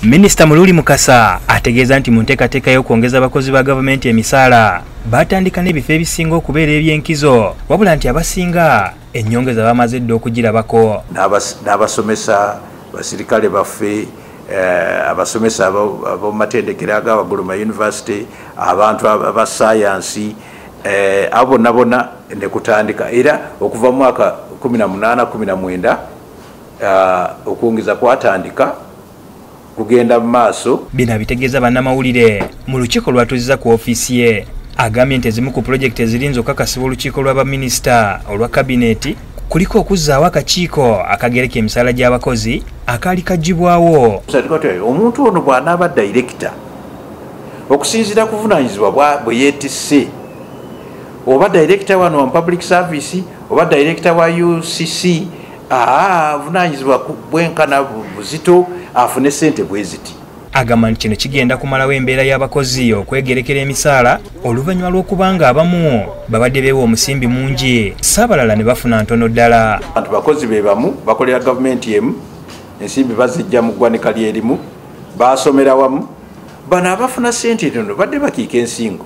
Minisita Mululi Mukasa ategeeza nti mu nteekateeka y'okwongeza abakozi ba gavumenti emisaala batandika n'ebifo ebisinga okubeera eby'enkizo, wabula nti abasinga ennyongeza bamaze dda okugirabako. N'abasomesa basirikale baffe, abasomesa ab'omumatendekero ag'awaggulu ma yunivasite, abantu aba sayansi, abo bonna ne kutandika era okuva mu mwaka 18-19 okwongeza kwatandika kugenda mu maaso. Bino bitegeeza bannamawulire mu lukiiko lwatuuziza ku ofiisi ye. Agambye nti ezimu ku pulojekiti ezirinza okukakasibwa olukiiko lw'abaminisita olwa kabineeti kuliko okuzzaawo akakiiko akagereka emisaala gy'abakozi akaali kaggibwawo. Omuntu ono bw'anaaba dayirekita okusinziira ku buvunaanyizibwa bwe yeetisse, oba dayirekita wano mu public service oba dayirekita wa UCC, buvunaanyizibwa bwenkana buzito, afune ssente bwe ziti. Agamba nti kino kigenda kumalawo embeera y'abakozi okwegerekera emisaala oluvannyuma lw'okubanga abamu babadde beewa omusimbi mungi, saabalala ne bafuna ntono ddala. Abantu bakozi be bamu bakolera gavumenti emu, ensimbi bazijja mu ggwanika lyerimu, basomera wamu, bano abafuna ssente ntono badde bakiika ensingo.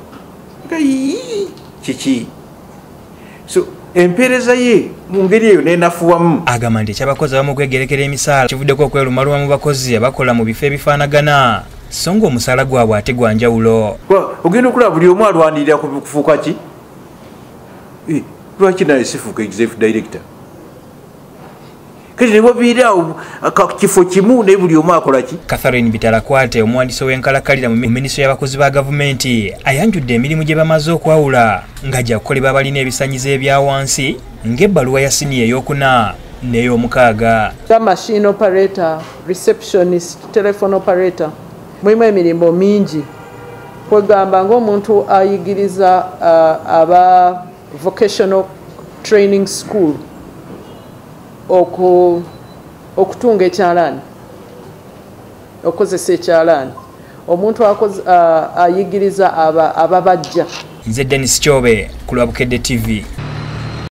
Kiki? So empeereza ye mu ngeri eyo n'enafuwamu. Agamba nti ekyabakozi abamu okwegerekera emisaala kivuddeko okwerumaluma mu bakozi abakola mu bifo ebifaanagana, so nga omusaala gwabwe ate gwa njawulo. Ogenda okulaba buli omu alwanirira kufuuka ki? Lwaki naye sifuuka executive director? Kati ne wabiiraawo kifo kimu naye buli omu akola ki? Catherine Bitalakwate, omuwandiisi w'enkalakalira mu minisitule y'abakozi ba gavumenti, ayanjudde emirimu gye bamaze okwawula ng'ajja kukolebwa abalina ebisanyizo ebya wansi ng'ebbaluwa ya siniya ey'okuna n'ey'omukaaga. Machine operator, receptionist, telephone operator, mulimu emirimu mingi. Kwegamba ng'omuntu ayigiriza aba vocational training school okutunga ekyalaani, okozesa ekyalaani, omuntu ayigiriza ababajja. Nze Dennis Kyobe ku Lwabukedde TV.